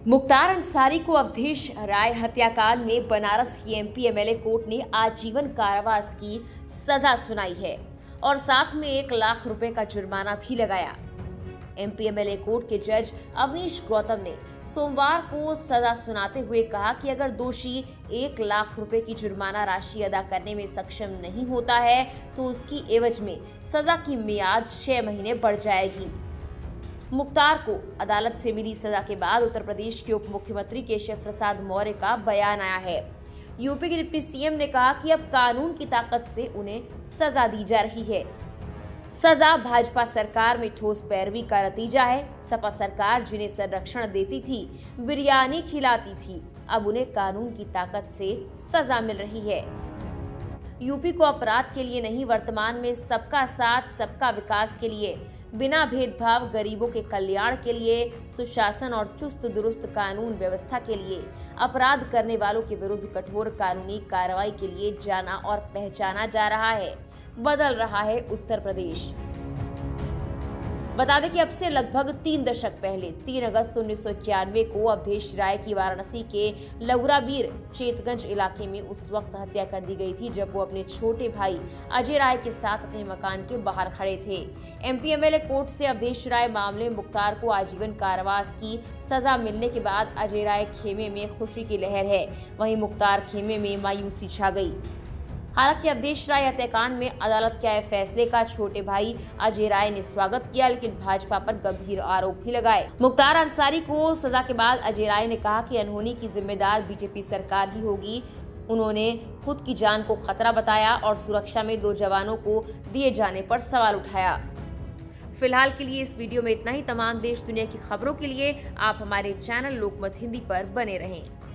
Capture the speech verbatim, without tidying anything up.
मुख्तार अंसारी को अवधेश राय हत्याकांड में बनारस की एमपी एमएलए कोर्ट ने आजीवन कारावास की सजा सुनाई है और साथ में एक लाख रुपए का जुर्माना भी लगाया। एमपी एमएलए कोर्ट के जज अवनीश गौतम ने सोमवार को सजा सुनाते हुए कहा कि अगर दोषी एक लाख रुपए की जुर्माना राशि अदा करने में सक्षम नहीं होता है तो उसकी एवज में सजा की मियाद छह महीने बढ़ जाएगी। मुख्तार को अदालत से मिली सजा के बाद उत्तर प्रदेश के उप मुख्यमंत्री केशव प्रसाद मौर्य का बयान आया है। यूपी के डिप्टी सीएम ने कहा कि अब कानून की ताकत से उन्हें सजा दी जा रही है। सजा भाजपा सरकार में ठोस पैरवी का नतीजा है। सपा सरकार जिन्हें संरक्षण देती थी, बिरयानी खिलाती थी, अब उन्हें कानून की ताकत से सजा मिल रही है। यूपी को अपराध के लिए नहीं, वर्तमान में सबका साथ सबका विकास के लिए, बिना भेदभाव गरीबों के कल्याण के लिए, सुशासन और चुस्त दुरुस्त कानून व्यवस्था के लिए, अपराध करने वालों के विरुद्ध कठोर कानूनी कार्रवाई के लिए जाना और पहचाना जा रहा है। बदल रहा है उत्तर प्रदेश। बता दें कि अब से लगभग तीन दशक पहले तीन अगस्त उन्नीस सौ इक्यानवे को अवधेश राय की वाराणसी के लवराबीर चेतगंज इलाके में उस वक्त हत्या कर दी गई थी जब वो अपने छोटे भाई अजय राय के साथ अपने मकान के बाहर खड़े थे। एमपी एमएलए कोर्ट से अवधेश राय मामले में मुख्तार को आजीवन कारावास की सजा मिलने के बाद अजय राय खेमे में खुशी की लहर है, वहीं मुख्तार खेमे में मायूसी छा गई। हालांकि अवधेश राय हत्याकांड में अदालत के आए फैसले का छोटे भाई अजय राय ने स्वागत किया, लेकिन भाजपा पर गंभीर आरोप भी लगाए। मुख्तार अंसारी को सजा के बाद अजय राय ने कहा कि अनहोनी की जिम्मेदार बीजेपी सरकार ही होगी। उन्होंने खुद की जान को खतरा बताया और सुरक्षा में दो जवानों को दिए जाने पर सवाल उठाया। फिलहाल के लिए इस वीडियो में इतना ही। तमाम देश दुनिया की खबरों के लिए आप हमारे चैनल लोकमत हिंदी पर बने रहें।